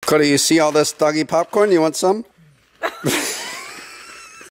Koda, you see all this doggy popcorn? You want some?